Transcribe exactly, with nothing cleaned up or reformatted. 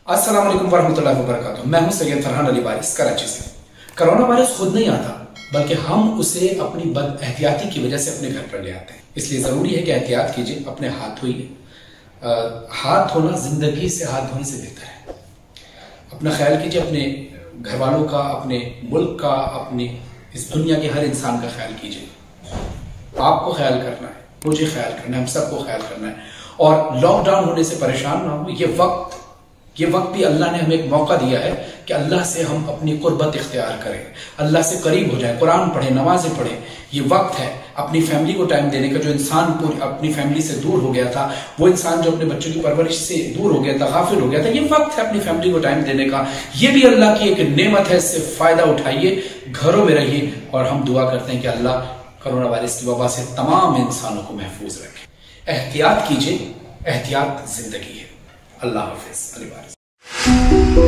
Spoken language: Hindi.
अस्सलाम वालेकुम वरहमतुल्लाहि वबरकातुहू। मैं हूं सैयद फरहान अली वारिस कराची से। कोरोना वायरस खुद नहीं आता, बल्कि हम उसे अपनी बद एहतियाती की वजह से अपने घर पर ले आते हैं। इसलिए जरूरी है कि एहतियात कीजिए, अपने हाथ धोइए। हाथ धोना जिंदगी से हाथ धोने से बेहतर है। अपना ख्याल कीजिए, अपने घर वालों का, अपने मुल्क का, अपने इस दुनिया के हर इंसान का ख्याल कीजिए। आपको ख्याल करना है, मुझे ख्याल करना है, हम सबको ख्याल करना है। और लॉकडाउन होने से परेशान ना हो। ये वक्त ये वक्त भी अल्लाह ने हमें एक मौका दिया है कि अल्लाह से हम अपनी कुर्बत इख्तियार करें, अल्लाह से करीब हो जाए, कुरान पढ़ें, नमाजें पढ़ें। ये वक्त है अपनी फैमिली को टाइम देने का। जो इंसान पूरी अपनी फैमिली से दूर हो गया था, वो इंसान जो अपने बच्चों की परवरिश से दूर हो गया था, गाफिल हो गया था, ये वक्त है अपनी फैमिली को टाइम देने का। ये भी अल्लाह की एक नेमत है, इससे फायदा उठाइए, घरों में रहिए। और हम दुआ करते हैं कि अल्लाह कोरोना वायरस की वबा से तमाम इंसानों को महफूज रखे। एहतियात कीजिए, एहतियात जिंदगी है। अल्लाह हाफिज। अली वारिस।